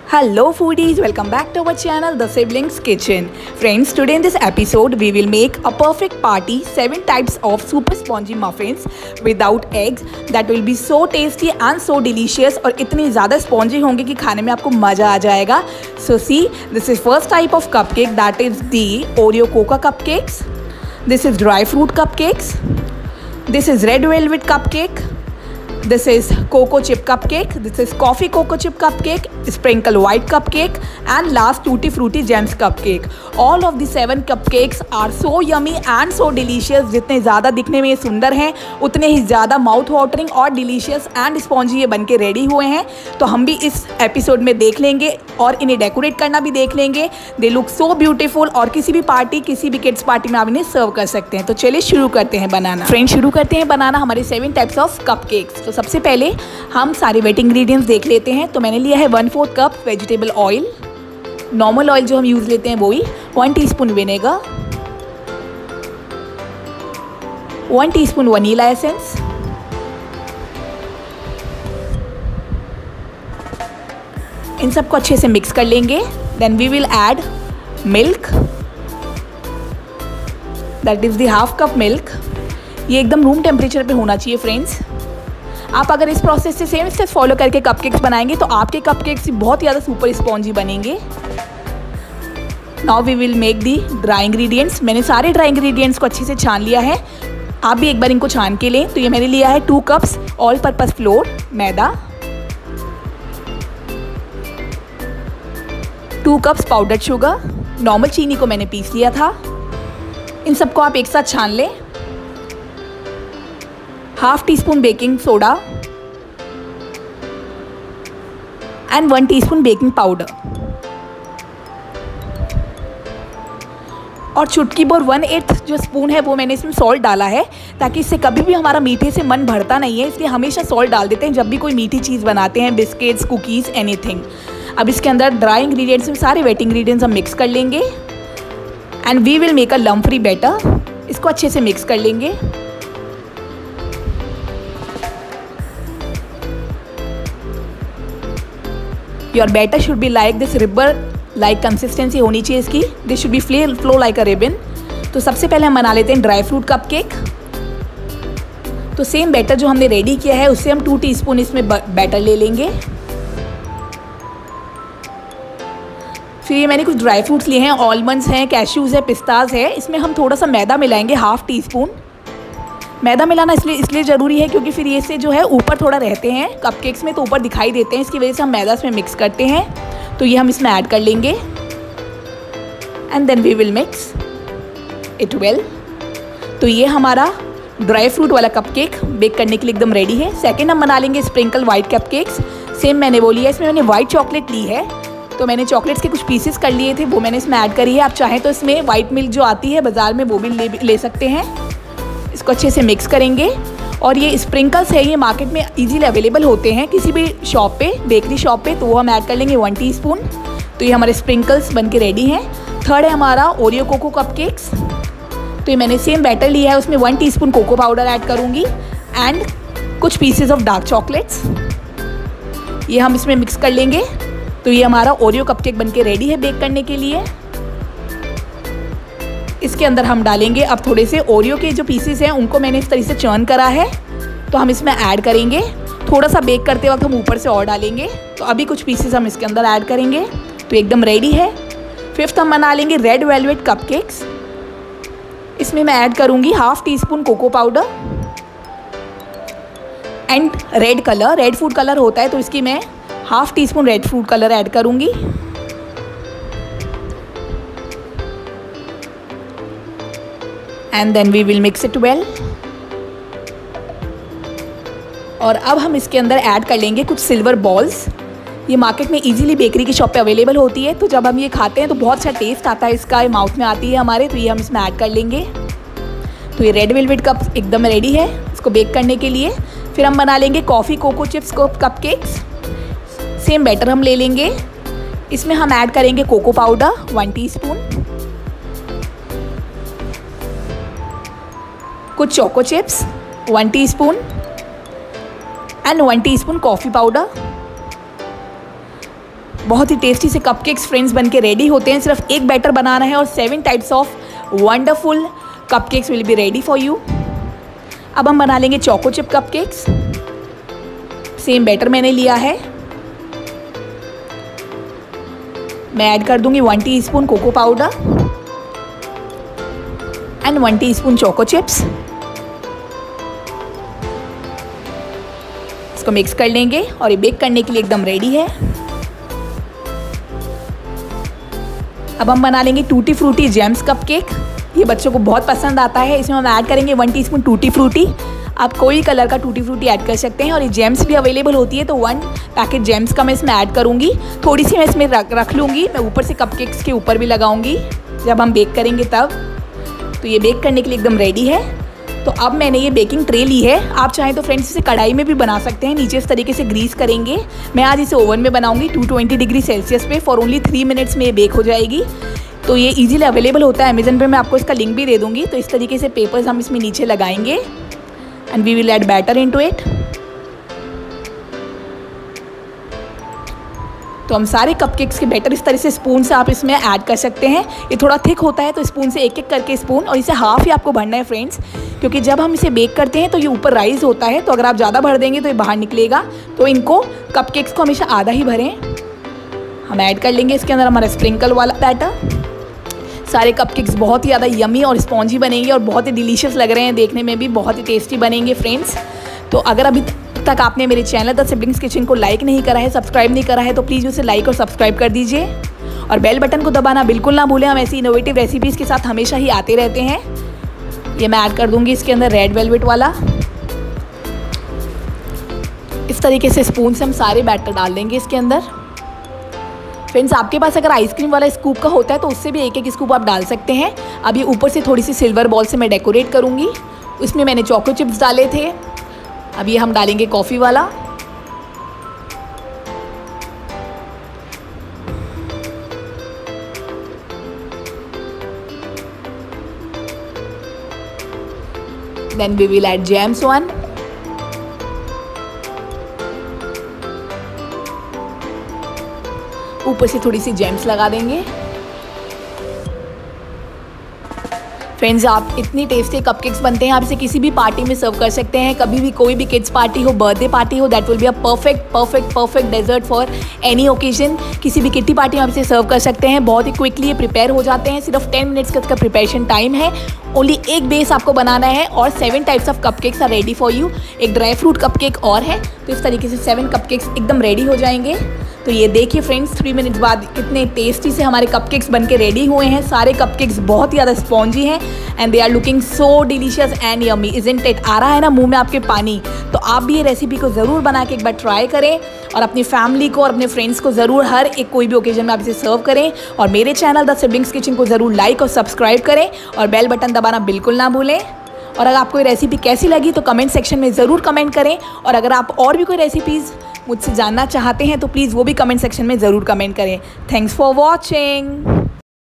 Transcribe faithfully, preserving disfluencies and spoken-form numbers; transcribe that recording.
Hello foodies, welcome back to our channel The Siblings Kitchen. Friends, today in this episode we will make a perfect party seven types of super spongy muffins without eggs that will be so tasty and so delicious और इतनी ज़्यादा spongy होंगे कि खाने में आपको मज़ा आ जाएगा. So see, this is first type of cupcake, that is the Oreo Coca cupcakes. This is dry fruit cupcakes. This is red velvet cupcake. This is cocoa chip cupcake. This is coffee cocoa chip cupcake, sprinkle white cupcake, and last tutti frutti gems cupcake. All of the seven cupcakes are so yummy and so delicious. जितने ज़्यादा दिखने में ये सुंदर हैं उतने ही ज़्यादा माउथ वाटरिंग और डिलीशियस एंड स्पॉन्जी ये बनके रेडी हुए हैं. तो हम भी इस एपिसोड में देख लेंगे और इन्हें डेकोरेट करना भी देख लेंगे. दे लुक सो ब्यूटीफुल और किसी भी पार्टी किसी भी किड्स पार्टी में आप इन्हें सर्व कर सकते हैं. तो चलिए शुरू करते हैं बनाना. फ्रेंड्स, शुरू करते हैं बनाना हमारे सेवन टाइप्स ऑफ कपकेक्स. तो सबसे पहले हम सारे वेट इंग्रेडिएंट्स देख लेते हैं. तो मैंने लिया है one fourth cup vegetable oil, normal oil जो हम यूज़ लेते हैं वही, one teaspoon vinegar, one teaspoon vanilla essence, इन सबको अच्छे से मिक्स कर लेंगे. Then we will add milk, that is the half cup milk. ये एकदम रूम टेम्परेचर पे होना चाहिए फ्रेंड्स. आप अगर इस प्रोसेस से सेम स्टेप फॉलो करके कपकेक्स बनाएंगे तो आपके कपकेक्स बहुत ज़्यादा सुपर स्पॉन्जी बनेंगे. Now we will make the dry ingredients. मैंने सारे ड्राई इंग्रेडिएंट्स को अच्छे से छान लिया है. आप भी एक बार इनको छान के लें. तो ये मैंने लिया है two cups all purpose flour मैदा, two cups powdered sugar, normal चीनी को मैंने पीस लिया था. इन सबको आप एक साथ छान लें. Half teaspoon baking soda and one teaspoon baking powder और चुटकी भर वन एट्थ जो स्पून है वो मैंने इसमें सॉल्ट डाला है, ताकि इससे कभी भी हमारा मीठे से मन भरता नहीं है. इसलिए हमेशा सॉल्ट डाल देते हैं जब भी कोई मीठी चीज़ बनाते हैं, बिस्किट्स, कुकीज़, एनीथिंग. अब इसके अंदर ड्राई इंग्रेडिएंट्स में सारे वेट इंग्रेडिएंट्स हम मिक्स कर लेंगे and we will make a lump free batter. इसको अच्छे से मिक्स कर लेंगे. Your batter should be like this, ribbon like consistency होनी चाहिए इसकी. दिस शुड बी फ्ले फ्लो लाइक अ रिबन. तो सबसे पहले हम बना लेते हैं ड्राई फ्रूट कपकेक. तो सेम बैटर जो हमने रेडी किया है उससे हम टू टीस्पून इसमें बैटर ले लेंगे. फिर ये मैंने कुछ ड्राई फ्रूट्स लिए हैं, आलमंड्स हैं, कैश्यूज़ है, पिस्ताज है. इसमें हम थोड़ा सा मैदा मिलाएंगे, हाफ टी स्पून. मैदा मिलाना इसलिए इसलिए ज़रूरी है क्योंकि फिर ये से जो है ऊपर थोड़ा रहते हैं कपकेक्स में, तो ऊपर दिखाई देते हैं. इसकी वजह से हम मैदा इसमें मिक्स करते हैं. तो ये हम इसमें ऐड कर लेंगे and then we will mix it well. तो ये हमारा ड्राई फ्रूट वाला कपकेक बेक करने के लिए एकदम रेडी है. सेकेंड हम बना लेंगे स्प्रिंकल वाइट कपकेक्स. सेम मैंने वो लिया, इसमें मैंने वाइट चॉकलेट ली है. तो मैंने चॉकलेट्स के कुछ पीसेस कर लिए थे, वो मैंने इसमें ऐड करी है. आप चाहें तो इसमें वाइट मिल्क जो आती है बाज़ार में वो भी ले ले सकते हैं. इसको अच्छे से मिक्स करेंगे. और ये स्प्रिंकल्स है, ये मार्केट में इजीली अवेलेबल होते हैं किसी भी शॉप पे, बेकरी शॉप पे. तो वो हम ऐड कर लेंगे वन टीस्पून. तो ये हमारे स्प्रिंकल्स बन के रेडी हैं. थर्ड है हमारा ओरियो कोको कपकेक्स. तो ये मैंने सेम बैटर लिया है, उसमें one teaspoon cocoa powder add करूँगी एंड कुछ पीसेस ऑफ डार्क चॉकलेट्स. ये हम इसमें मिक्स कर लेंगे. तो ये हमारा ओरियो कपकेक बन के रेडी है बेक करने के लिए. इसके अंदर हम डालेंगे अब थोड़े से ओरियो के जो पीसेस हैं उनको मैंने इस तरीके से चर्न करा है, तो हम इसमें ऐड करेंगे. थोड़ा सा बेक करते वक्त हम ऊपर से और डालेंगे. तो अभी कुछ पीसेस हम इसके अंदर ऐड करेंगे. तो एकदम रेडी है. फिफ्थ हम बना लेंगे रेड वेलवेट कपकेक्स. इसमें मैं ऐड करूँगी half teaspoon cocoa powder and red colour, red food colour होता है तो इसकी मैं half teaspoon red food colour add करूँगी. And then we will mix it well. और अब हम इसके अंदर ऐड कर लेंगे कुछ सिल्वर बॉल्स. ये मार्केट में इजीली बेकरी की शॉप पे अवेलेबल होती है. तो जब हम ये खाते हैं तो बहुत अच्छा टेस्ट आता है इसका, ये माउथ में आती है हमारे. तो ये हम इसमें ऐड कर लेंगे. तो ये रेड वेलवेट कप एकदम रेडी है इसको बेक करने के लिए. फिर हम बना लेंगे coffee cocoa chips cupcakes. Same batter हम ले लेंगे. इसमें हम ऐड करेंगे कोको पाउडर वन टीस्पून, कुछ choco chips one teaspoon and one teaspoon coffee powder. बहुत ही टेस्टी से कपकेक्स फ्रेंड्स बन के रेडी होते हैं। सिर्फ एक बैटर बनाना है और seven types of wonderful cupcakes will be ready for you. अब हम बना लेंगे choco chip cupcakes. Same batter मैंने लिया है। मैं ऐड कर दूंगी one teaspoon cocoa powder and one teaspoon choco chips. इसको मिक्स कर लेंगे और ये बेक करने के लिए एकदम रेडी है। अब हम बना लेंगे टूटी फ्रूटी जेम्स कपकेक। ये बच्चों को बहुत पसंद आता है। इसमें हम ऐड करेंगे वन टीस्पून टूटी फ्रूटी। आप कोई कलर का टूटी फ्रूटी ऐड कर सकते हैं और ये जेम्स भी अवेलेबल होती है, तो वन पैकेट जेम्स का मैं इसमें ऐड करूँगी। थोड़ी सी मैं इसमें रख रख लूँगी। मैं ऊपर से कपकेक्स के ऊपर भी लगाऊँगी जब हम बेक करेंगे तब। तो ये बेक करने के लिए एकदम रेडी है। तो अब मैंने ये बेकिंग ट्रे ली है। आप चाहें तो फ्रेंड्स इसे कढ़ाई में भी बना सकते हैं। नीचे इस तरीके से ग्रीस करेंगे। मैं आज इसे ओवन में बनाऊंगी टू ट्वेंटी डिग्री सेल्सियस पे। फॉर ओनली थ्री मिनट्स में ये बेक हो जाएगी। तो ये इजीली अवेलेबल होता है अमेजन पे। मैं आपको इसका लिंक भी दे दूँगी। तो इस तरीके से पेपर्स हम इसमें नीचे लगाएंगे and we will add batter into it. तो हम सारे कपकेक्स के बैटर इस तरह से स्पून से आप इसमें ऐड कर सकते हैं। ये थोड़ा थिक होता है तो स्पून से एक एक करके स्पून, और इसे हाफ ही आपको भरना है फ्रेंड्स, क्योंकि जब हम इसे बेक करते हैं तो ये ऊपर राइज होता है। तो अगर आप ज़्यादा भर देंगे तो ये बाहर निकलेगा। तो इनको कपकेक्स को हमेशा आधा ही भरें। हम ऐड कर लेंगे इसके अंदर हमारा स्प्रिंकल वाला बैटर। सारे कपकेक्स बहुत ही ज़्यादा यमी और स्पॉन्जी बनेंगे और बहुत ही डिलीशियस लग रहे हैं, देखने में भी बहुत ही टेस्टी बनेंगे फ्रेंड्स। तो अगर अभी तक आपने मेरे चैनल द सिबलिंग्स किचन को लाइक नहीं करा है, सब्सक्राइब नहीं करा है, तो प्लीज़ उसे लाइक और सब्सक्राइब कर दीजिए और बेल बटन को दबाना बिल्कुल ना भूलें। हम ऐसी इनोवेटिव रेसिपीज़ के साथ हमेशा ही आते रहते हैं। ये मैं ऐड कर दूंगी इसके अंदर रेड वेलवेट वाला। इस तरीके से स्पून से हम सारे बैटर डाल देंगे इसके अंदर। फ्रेंड्स, आपके पास अगर आइसक्रीम वाला स्कूप का होता है तो उससे भी एक एक स्कूप आप डाल सकते हैं। अब ये ऊपर से थोड़ी सी सिल्वर बॉल से मैं डेकोरेट करूँगी। उसमें मैंने चोको चिप्स डाले थे। अब ये हम डालेंगे कॉफ़ी वाला। Then we will add gems one. ऊपर से थोड़ी सी जेम्स लगा देंगे। फ्रेंड्स, आप इतनी टेस्टी कपकेक्स बनते हैं, आप इसे किसी भी पार्टी में सर्व कर सकते हैं। कभी भी कोई भी किड्स पार्टी हो, बर्थडे पार्टी हो, that will be a perfect perfect perfect dessert for any occasion. किसी भी किट्टी पार्टी में आप इसे सर्व कर सकते हैं। बहुत ही क्विकली ये प्रिपेयर हो जाते हैं। सिर्फ टेन मिनट्स का इसका प्रिपरेशन टाइम है। ओनली एक बेस आपको बनाना है और seven types of cupcakes are ready for you. एक ड्राई फ्रूट कपकेक और है। तो इस तरीके से सेवन कपकेक्स एकदम रेडी हो जाएंगे। तो ये देखिए फ्रेंड्स, थ्री मिनट्स बाद कितने टेस्टी से हमारे कपकेक्स बनके रेडी हुए हैं। सारे कपकेक्स बहुत ही ज़्यादा स्पॉन्जी हैं and they are looking so delicious and yummy, isn't it. आ रहा है ना मुंह में आपके पानी। तो आप भी ये रेसिपी को ज़रूर बना के एक बार ट्राई करें और अपनी फैमिली को और अपने फ्रेंड्स को ज़रूर हर एक कोई भी ओकेजन में आप इसे सर्व करें। और मेरे चैनल द सिबलिंग्स किचन को ज़रूर लाइक और सब्सक्राइब करें और बेल बटन दबाना बिल्कुल ना भूलें। और अगर आपको ये रेसिपी कैसी लगी तो कमेंट सेक्शन में ज़रूर कमेंट करें। और अगर आप और भी कोई रेसिपीज़ मुझसे जानना चाहते हैं तो प्लीज़ वो भी कमेंट सेक्शन में ज़रूर कमेंट करें। Thanks for watching.